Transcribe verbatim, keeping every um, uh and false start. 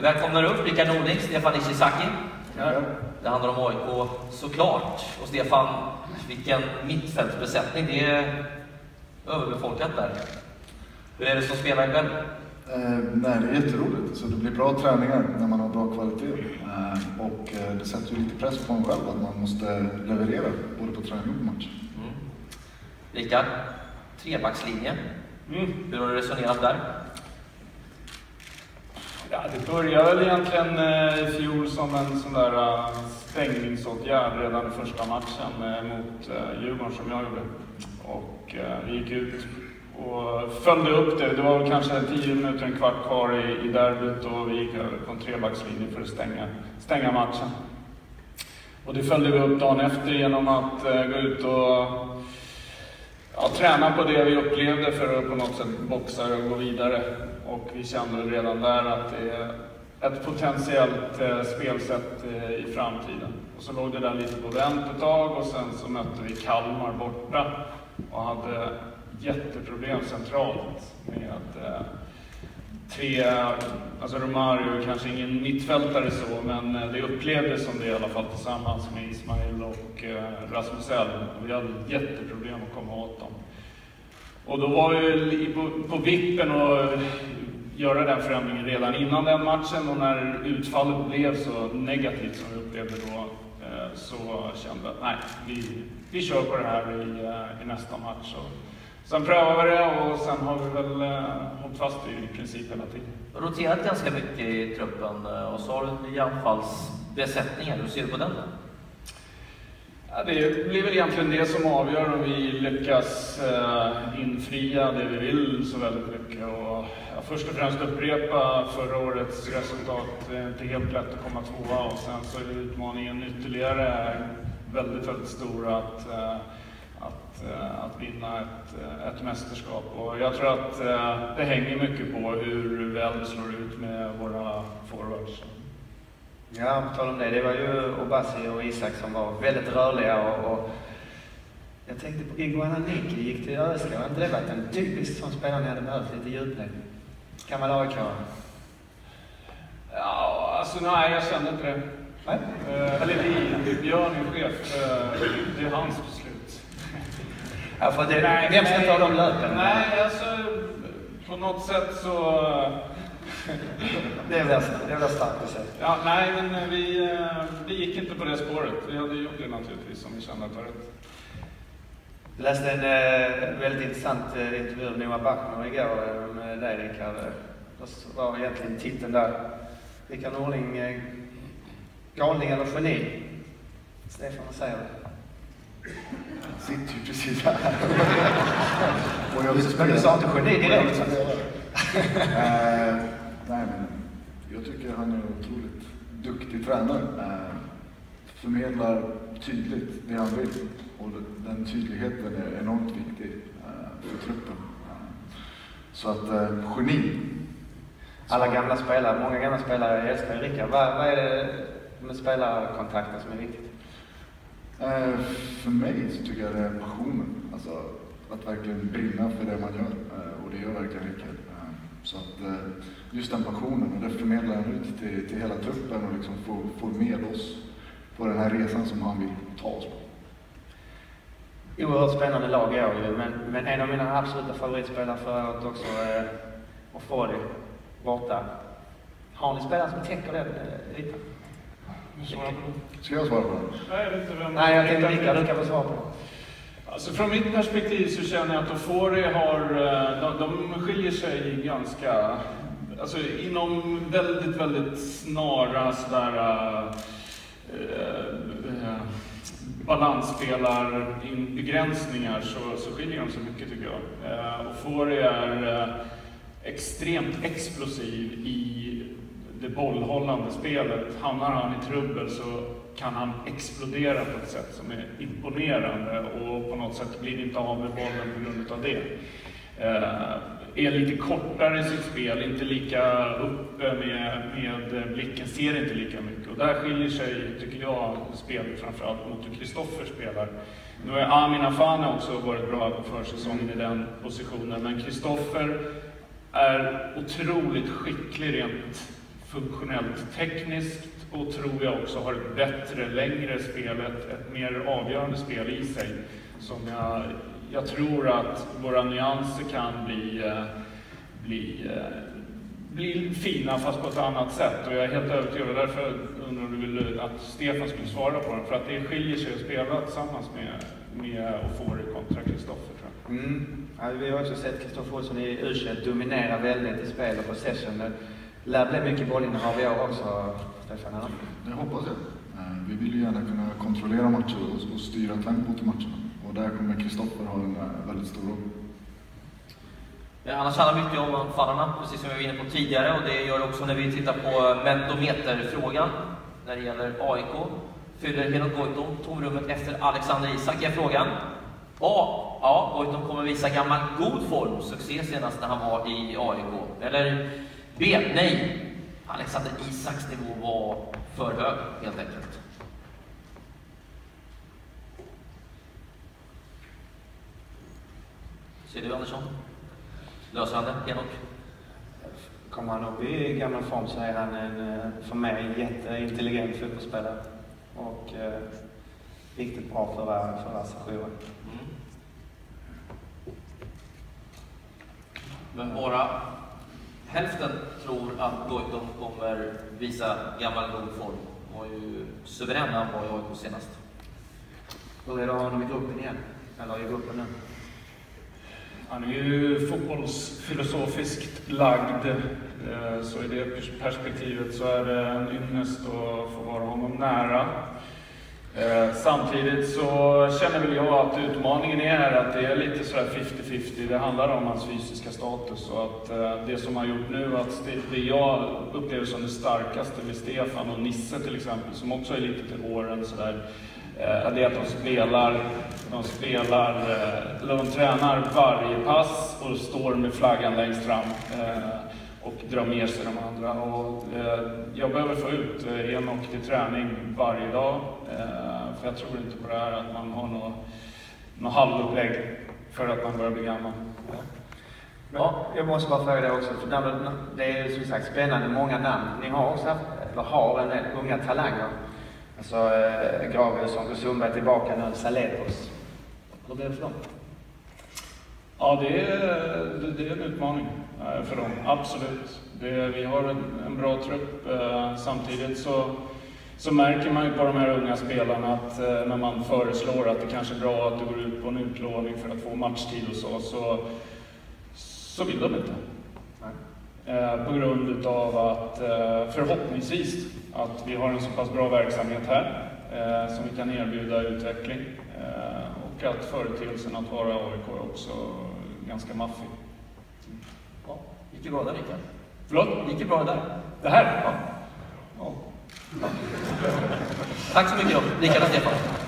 välkomnar upp Rickard Norling, Stefan Ishizaki. Ja. Det handlar om A I K såklart. Och Stefan, vilken mittfältsbesättning. Det är överbefolkat där. Hur är det som spelar själv? Eh, nej, det är jätteroligt. Så det blir bra träningar när man har bra kvalitet. Eh, och eh, det sätter ju lite press på en själv att man måste leverera både på träning och på match. Mm. Rickard, trebackslinje. Mm. Hur har du resonerat där? Ja, det började väl egentligen eh, i fjol som en sån där uh, stängningsåtgärd redan i första matchen eh, mot eh, Djurgården som jag gjorde. Och eh, vi gick ut och följde upp det. Det var väl kanske tio minuter, en kvart kvar i, i derbyt och vi gick över på en trebackslinje för att stänga, stänga matchen. Och det följde vi upp dagen efter genom att eh, gå ut och ja, träna på det vi upplevde för att på något sätt boxa och gå vidare. Och vi kände redan där att det är ett potentiellt eh, spelsätt eh, i framtiden. Och så låg det där lite på vänt ett tag och sen så mötte vi Kalmar borta och hade jätteproblem centralt med eh, tre, alltså Romario kanske ingen mittfältare så, men det upplevdes som det i alla fall tillsammans med Ismail och eh, Rasmus Elm. Vi hade jätteproblem att komma åt dem. Och då var vi på, på vippen att göra den förändringen redan innan den matchen, och när utfallet blev så negativt som vi upplevde då eh, så kände jag att nej, vi, vi kör på det här i, i nästa match. Och sen prövade vi det och sen har vi väl eh, hållit fast i princip hela tiden. Du har roterat ganska mycket i truppen och så har du nya anfallsbesättningar. Hur ser du på den då? Ja, det blir väl egentligen det som avgör om vi lyckas eh, infria det vi vill så väldigt mycket. Och, ja, först och främst upprepa förra årets resultat. Det är inte helt lätt att komma tvåa och sen så är utmaningen ytterligare väldigt, väldigt stor att, eh, att, eh, att vinna ett, ett mästerskap. Och jag tror att eh, det hänger mycket på hur väl det slår ut med våra forwards. Ja, på tal om det, det var ju Obasi och Isak som var väldigt rörliga och, och jag tänkte på Igor Ananiki, det gick till Östra. Har inte det varit en typisk som spelare ni hade behövt lite djupled? Kan man A I K? Ja, alltså nej, jag kände inte det. Nej? Uh, eller vi, Björn är chef, uh, det är hans beslut. Ja, för det, nej, vem ska ta de löpen? Nej, alltså på något sätt så... Det är väl, det är väl starkt att säga. Ja, nej, men vi, vi gick inte på det spåret. Vi hade gjort det naturligtvis om vi kände att det var rätt. Jag läste en eh, väldigt intressant eh, intervju med Noah Bachner igår eh, med dig, Rickard. Det var egentligen titeln där. Rickard Norling, eh, galning eller geni? Stefan, vad säger du? Sitter ju precis här. Och jag men du sa inte geni direkt. uh, nej, men jag tycker han är en otroligt duktig tränare. Uh, förmedlar tydligt det han vill. Och den tydligheten är enormt viktig uh, för truppen. Uh, så att uh, geni. Alla gamla spelare, många gamla spelare älskar Rickard. Vad, vad är det med spelarkontakten som är viktigt? Uh, för mig så tycker jag det är passionen. Alltså att verkligen brinna för det man gör. Uh, och det gör verkligen Rickard. Uh, så att uh, just den passionen, och det förmedlar han ut till, till hela truppen och liksom får, får med oss på den här resan som han vill ta oss på. Oerhört spännande lag i år ju, men, men en av mina absoluta favoritspelare för året också är Ofori borta. Har ni spelare som täcker det lite? Ska jag svara på det? Nej, jag vet inte vem. Nej, jag tänkte Rickard, du kan få svara på det. Alltså från mitt perspektiv så känner jag att Ofori har, de, de skiljer sig ganska, alltså inom väldigt, väldigt snara sådär äh, balansspelar-begränsningar så, så skiljer de sig mycket tycker jag. Äh, Ofori är äh, extremt explosiv i det bollhållande spelet. Hamnar han i trubbel så kan han explodera på ett sätt som är imponerande och på något sätt blir inte av med bollen på grund av det. Eh, är lite kortare i sitt spel, inte lika uppe med, med blicken, ser inte lika mycket. Och där skiljer sig, tycker jag, spelet framförallt mot hur Kristoffer spelar. Nu har Amin Afane också varit bra på försäsongen i den positionen, men Kristoffer är otroligt skicklig rent funktionellt tekniskt och tror jag också har ett bättre, längre spel, ett, ett mer avgörande spel i sig. Som jag, jag tror att våra nyanser kan bli, eh, bli, eh, bli fina fast på ett annat sätt. Och jag är helt övertygad, och därför undrar du vill att Stefan skulle svara på den. För att det skiljer sig att spela tillsammans med, med Ofori kontra Kristoffer, tror jag. Mm. Ja, vi har också sett Kristoffer Olsson i U tjugoett dominera väldigt i spel och possession. Det lär bli mycket bollinnehav i år också, Stefan. Det hoppas jag. Vi vill ju gärna kunna kontrollera matcher och styra tempot i matcherna. Och där kommer Kristoffer ha en väldigt stor roll. Ja, annars handlar mycket om anfallarna, precis som vi var inne på tidigare. Och det gör det också när vi tittar på mentometerfrågan när det gäller A I K. Fyller Henok Goitom tomrummet efter Alexander Isak är frågan. A. Ja, Goitom kommer visa gammal god form, succé senast när han var i A I K. Eller B. Nej. Alexander Isaks nivå var för hög, helt enkelt. Ser du, Andersson? Löser han det, Henok? Kommer han upp i gammal form så är han en, för mig, en jätteintelligent fotbollsspelare. Och eh, riktigt bra förra, förra sessionen. Mm. Men bara hälften tror att Goitom kommer visa gammal god form. Han var ju suverän när han var i A I K senast. Hur är det att ha honom i gruppen igen? Eller i gruppen nu? Han är ju fotbollsfilosofiskt lagd, så i det perspektivet så är det en ynnest att få vara honom nära. Samtidigt så känner väl jag att utmaningen är att det är lite sådär fifty fifty. Det handlar om hans fysiska status och att det som har gjort nu, att det jag upplever som det starkaste med Stefan och Nisse till exempel, som också är lite till åren sådär, det är att de spelar, de spelar, eller de tränar varje pass och står med flaggan längst fram och drar med sig de andra. Och jag behöver få ut Henok till träning varje dag, för jag tror inte på det här att man har något, något halvupplägg för att man börjar bli gammal. Ja, jag måste bara fråga det också, för det är ju som sagt spännande, många namn. Ni har också haft, eller har en del unga talanger. Alltså eh, Gravius och Sundberg tillbaka nu, Saletros. Hur blir det för dem? Ja, det är, det, det är en utmaning eh, för dem, absolut. Det, vi har en, en bra trupp. Eh, samtidigt så, så märker man ju på de här unga spelarna att eh, när man föreslår att det kanske är bra att du går ut på en utlåning för att få matchtid och så, så, så vill de inte. Eh, på grund av att eh, förhoppningsvis att vi har en så pass bra verksamhet här eh, som vi kan erbjuda utveckling eh, och att företeelsen att vara A I K är också ganska maffig. Ja, gick det bra där, Rickard? Förlåt? Gick det bra där? Det här? Ja. Ja. Tack så mycket då, Rickard och Stefan.